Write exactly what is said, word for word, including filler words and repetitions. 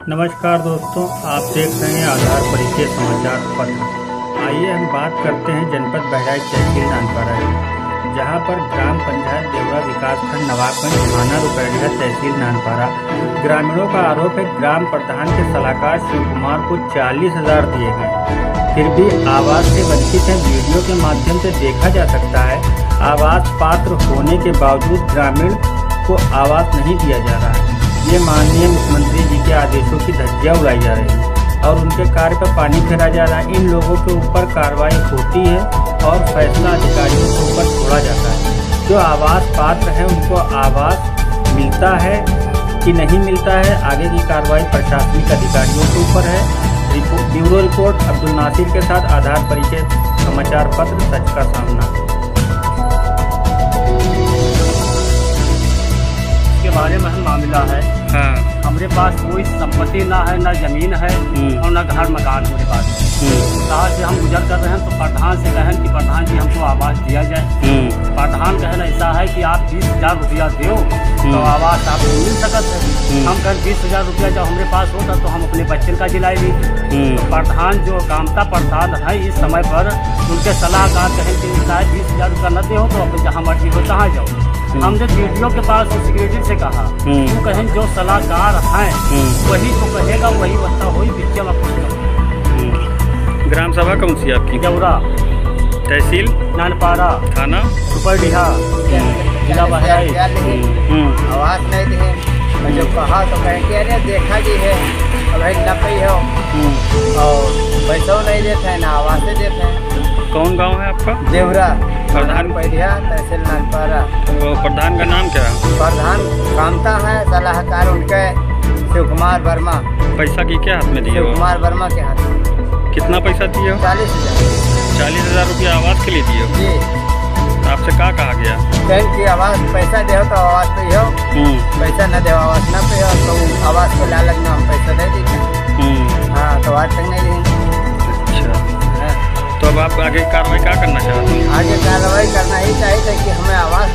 नमस्कार दोस्तों, आप देख रहे हैं आधार परिचय समाचार पत्र। आइए हम बात करते हैं जनपद बहराइच तहसील नानपारा की, जहां पर ग्राम पंचायत देवरा विकासखंड नवाबगंज थाना रुपैया तहसील नानपारा। ग्रामीणों का आरोप है ग्राम प्रधान के सलाहकार शिव कुमार को चालीस हजार दिए गए, फिर भी आवास से वंचित है। वीडियो के माध्यम से देखा जा सकता है आवास पात्र होने के बावजूद ग्रामीण को आवास नहीं दिया जा रहा है। ये माननीय मुख्यमंत्री जी के आदेशों की धज्जियां उड़ाई जा रही है और उनके कार्य पर पानी फेरा जा रहा है। इन लोगों के ऊपर कार्रवाई होती है और फैसला अधिकारियों के ऊपर छोड़ा जाता है। जो आवास पात्र है उनको आवास मिलता है कि नहीं मिलता है, आगे की कार्रवाई प्रशासनिक अधिकारियों के ऊपर है। ब्यूरो रिपोर्ट अब्दुल नासिर के साथ आधार परिचय समाचार पत्र, सच का सामना। के बारे में हम मामला है। हाँ। हमारे पास कोई संपत्ति ना है, ना जमीन है और ना घर मकान हमारे पास। कहाँ से हम गुजर कर रहे हैं तो प्रधान से कहें कि प्रधान जी हमको आवास दिया जाए। प्रधान कहना ऐसा है कि आप बीस हजार रुपया दो तो आवास आपको मिल सकता है। हम कहें बीस हजार रुपया जब हमारे पास होता तो हम अपने बच्चे का जिलाई ली। तो प्रधान जो कामता प्रधान है इस समय पर उनके सलाहकार कहें कि शायद बीस हजार रुपया न दे हो तो अपने जहाँ मर्जी हो तहाँ जाओ। हमने वीडियो के पास और सिक्योरिटी से कहा तो कहें जो सलाहकार हैं वही तो कहेगा, वही बता हो ग्राम सभा कौन सी आपकी? देवरा, तहसील नानपारा, थाना रुपैया, जिला बहराइच। आवास नहीं दिए, जब कहा तो कहेंगे अरे देखा जी है भाई नकई हो और पैसा नहीं देते हैं ना आवास देते हैं। कौन गांव है आपका? देवरा, प्रधान पैरिया, तहसील नानपारा। तो प्रधान का नाम क्या है? प्रधान कामता है, सलाहकार उनके शिव कुमार वर्मा। पैसा की क्या हाथ में दिए? शिव कुमार वर्मा के हाथ में। कितना पैसा दिए हो? चालीस हजार चालीस हजार रुपया आवास के लिए दिए हो? जी। आपसे क्या कहा गया? कहें कि आवास पैसा दे तो आवास पे हो, पैसा न दे आवास न पे हो तो आवास को लालच में हम पैसा दे देंगे। हाँ तो आज तक नहीं देंगे। अच्छा, तो अब आप आगे कार्रवाई क्या करना चाहते हैं? आगे कार्रवाई करना ही चाहिए कि हमें आवास